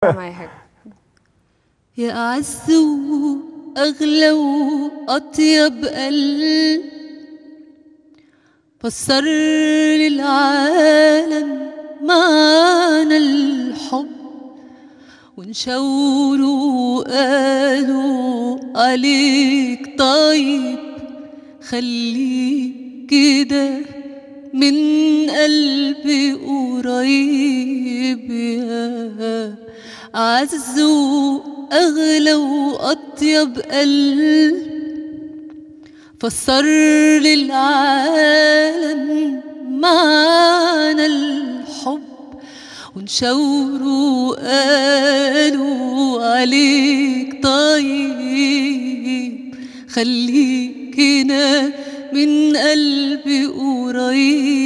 معايا حاجة. يا أعز وأغلى وأطيب قلب فسر للعالم معنى الحب، ونشاوروا قالوا عليك طيب، خليك كده من قلبي قريب. يا أعز وأغلى وأطيب قلب فسر للعالم معنى الحب، ونشاوروا قالوا عليك طيب، خليك هنا من قلبي قريب.